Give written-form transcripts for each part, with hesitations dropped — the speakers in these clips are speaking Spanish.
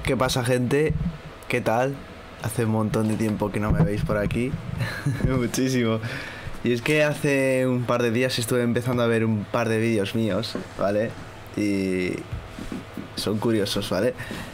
¿Qué pasa, gente? ¿Qué tal? Hace un montón de tiempo que no me veis por aquí. Muchísimo. Y es que hace un par de días estuve empezando a ver un par de vídeos míos, ¿vale? Y son curiosos, ¿vale?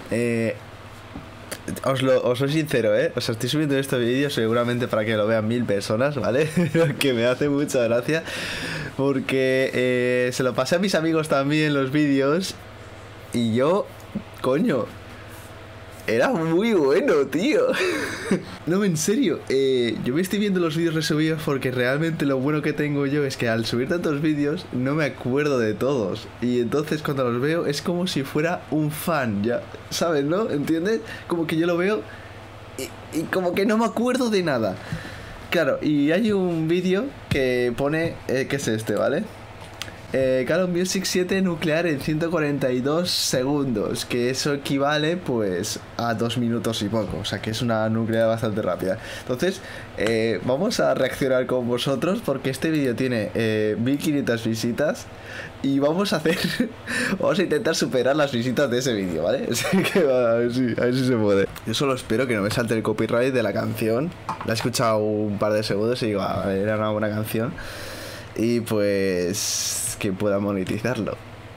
Os soy sincero, ¿eh? O sea, estoy subiendo estos vídeos seguramente para que lo vean 1000 personas, ¿vale? Que me hace mucha gracia. Porque se lo pasé a mis amigos también los vídeos. Y yo, coño, era muy bueno, tío. No, en serio, yo me estoy viendo los vídeos resubidos porque realmente lo bueno que tengo yo es que al subir tantos vídeos no me acuerdo de todos. Y entonces cuando los veo es como si fuera un fan, ya, ¿sabes, no? ¿Entiendes? Como que yo lo veo y como que no me acuerdo de nada. Claro, y hay un vídeo que pone, que es este, ¿vale? Call of Music 7 nuclear en 142 segundos, que eso equivale pues a 2 minutos y poco, o sea que es una nuclear bastante rápida. Entonces vamos a reaccionar con vosotros porque este vídeo tiene 1500 visitas y vamos a intentar superar las visitas de ese vídeo, ¿vale? Así que a ver si se puede. Yo solo espero que no me salte el copyright de la canción. La he escuchado un par de segundos y digo, a ver, era una buena canción. Y pues que pueda monetizarlo.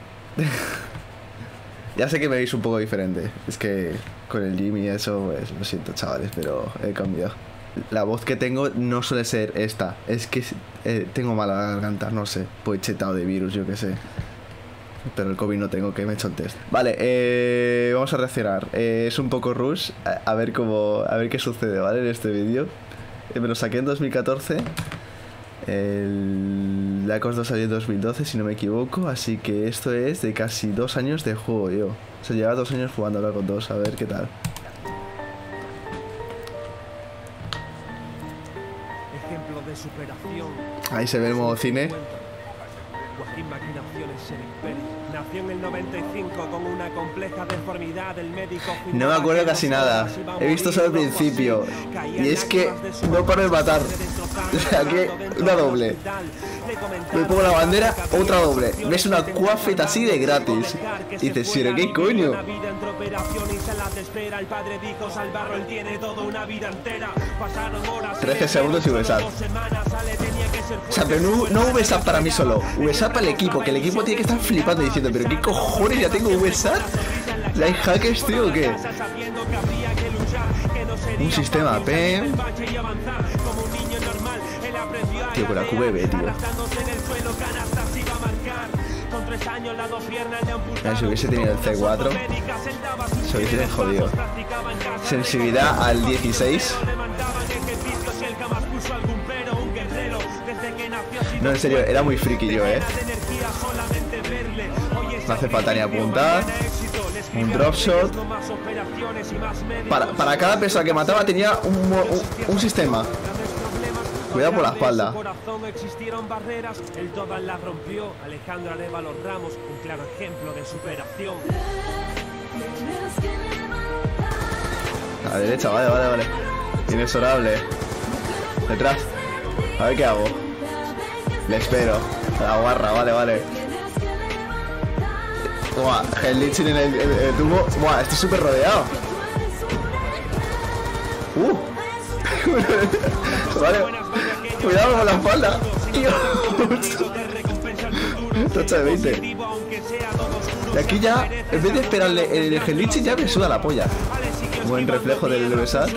Ya sé que me veis un poco diferente. Es que con el gym y eso, pues lo siento, chavales, pero he cambiado. La voz que tengo no suele ser esta. Es que tengo mala garganta, no sé. Pues chetado de virus, yo qué sé. Pero el COVID no tengo, que me he hecho el test. Vale, vamos a reaccionar. Es un poco rush. A ver qué sucede, ¿vale? En este vídeo. Me lo saqué en 2014. El Black Ops 2 salió en 2012, si no me equivoco. Así que esto es de casi 2 años de juego yo. O sea, lleva 2 años jugando Black Ops 2. A ver qué tal. Ejemplo de superación. Ahí se ve el modo cine. Joaquín Maquinaciones en Imperio. Nació en el 95 con una compleja deformidad del médico. No me acuerdo casi nada. He visto solo el principio. Y es que no paro de matar. O sea que una doble. Me pongo la bandera, otra doble. Ves una cuafeta así de gratis. Y dices, ¿pero qué coño? 13 segundos y VSAT. O sea, pero no VSAT para mí solo. VSAT para el equipo, que el equipo tiene que estar flipando diciendo, ¿pero qué cojones ya tengo VSAT? ¿La hay hackers, tío, o qué? Un sistema PEM. Tío, con la QBB, tío. Si hubiese tenido el C4, se hubiese jodido. Sensibilidad al 16. No, en serio, era muy friki yo, No hace falta ni apuntar. Un drop shot. Para cada persona que mataba tenía un sistema. Cuidado por la espalda. Existieron barreras, el todas las rompió. Alejandro Arévalo Ramos, un claro ejemplo de superación. A la derecha, vale. Inexorable. Detrás. A ver qué hago. Le espero. A la guarra, vale. Buah, el Lichin en el tubo. Buah, estoy súper rodeado. Vale. Cuidado con la espalda. Tocha de 20. Y aquí ya, en vez de esperarle el Lichin, ya me suda la polla. Buen reflejo del VSAT.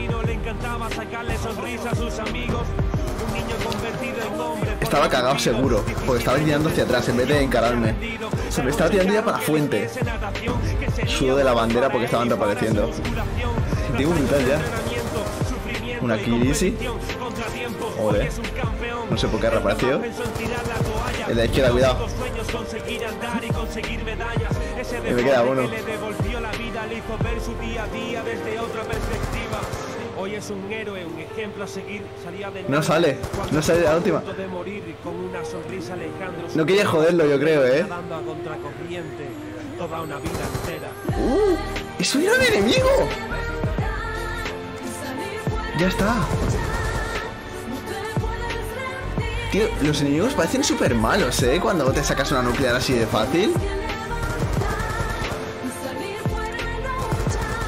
Estaba cagado seguro, porque estaba tirando hacia atrás en vez de encararme. Se me estaba tirando ya para la fuente. Sudo de la bandera porque estaban reapareciendo. Digo brutal ya. Una kill easy. Ole. No sé por qué ha reaparecido. El de la izquierda, cuidado. Y me queda uno. Hoy es un héroe, un ejemplo a seguir. No sale la última. No quería joderlo, yo creo, ¡Eso era un enemigo! Ya está. Tío, los enemigos parecen súper malos, cuando te sacas una nuclear así de fácil.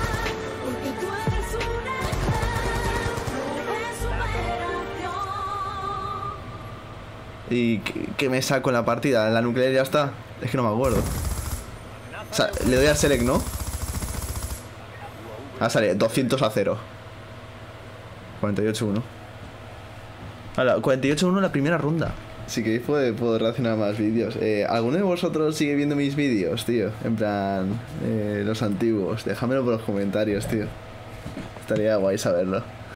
¿Y qué me saco en la partida? ¿En la nuclear ya está? Es que no me acuerdo. O sea, le doy al select, ¿no? Ah, sale 200-0. 48-1. Ahora, 48-1 la primera ronda. Si queréis puedo reaccionar a más vídeos. ¿Alguno de vosotros sigue viendo mis vídeos, tío? En plan, los antiguos. Déjamelo por los comentarios, tío. Estaría guay saberlo.